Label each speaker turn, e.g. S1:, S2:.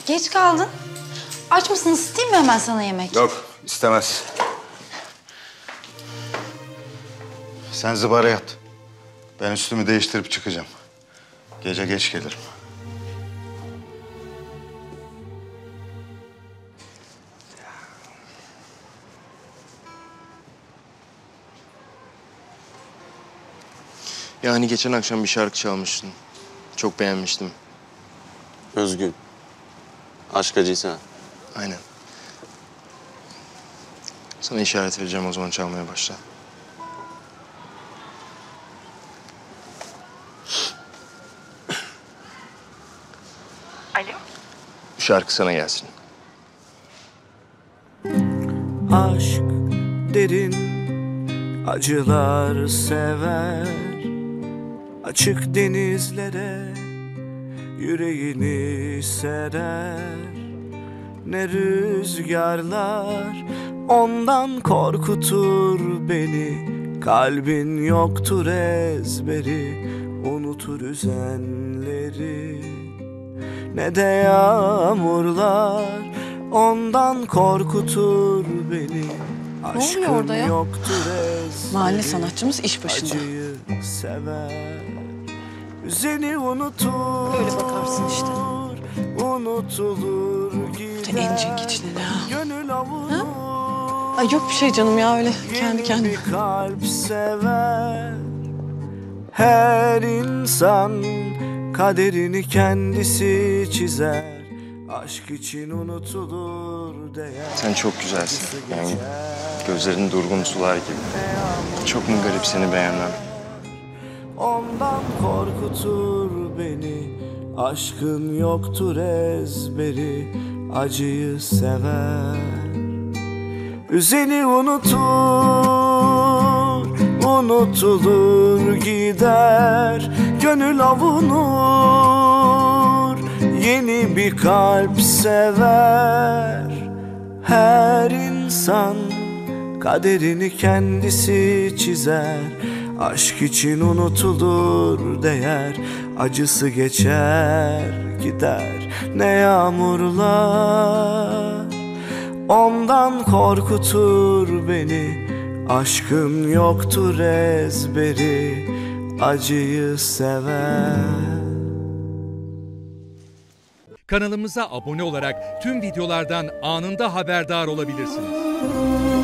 S1: Geç kaldın. Aç mısın? Isıtayım mı hemen sana yemek?
S2: Yok, istemez. Sen zıbara yat. Ben üstümü değiştirip çıkacağım. Gece geç gelirim.
S3: Yani geçen akşam bir şarkı çalmıştın. Çok beğenmiştim.
S4: Özgün. Aşk acıysa.
S3: Aynen. Sana işaret vereceğim, o zaman çalmaya başla.
S1: Alo?
S3: Bu şarkı sana gelsin.
S5: Aşk derin, acılar sever. Açık denizlere yüreğini serer. Ne rüzgarlar ondan korkutur beni. Kalbin yoktur ezberi, unutur üzenleri. Ne de yağmurlar ondan korkutur beni.
S1: oluyor orada ya?
S5: Yoktur ezberi,
S6: Mahalle sanatçımız iş başında.
S5: acıyı sever. Üzeni unutur.
S6: Öyle bakarsın işte.
S5: Unutulur gider.
S6: En cengiçli ne ha?
S5: Gönül avunur.
S6: Ay yok bir şey canım ya, öyle kendi kendine.
S5: Bir kalp sever. Her insan kaderini kendisi çizer. Aşk için unutulur değer.
S3: Sen çok güzelsin. Yani gözlerin durgun sular gibi. Çok mu garip seni beğenmem?
S5: Ondan korkutur beni. Aşkın yoktur ezberi, acıyı sever. Üzeni unutur, unutulur gider. Gönül avunur, yeni bir kalp sever. Her insan kaderini kendisi çizer. Aşk için unutulur değer. Acısı geçer gider. Ne yağmurlar ondan korkutur beni. Aşkın yoktur ezberi, acıyı sever.
S7: Kanalımıza abone olarak tüm videolardan anında haberdar olabilirsiniz.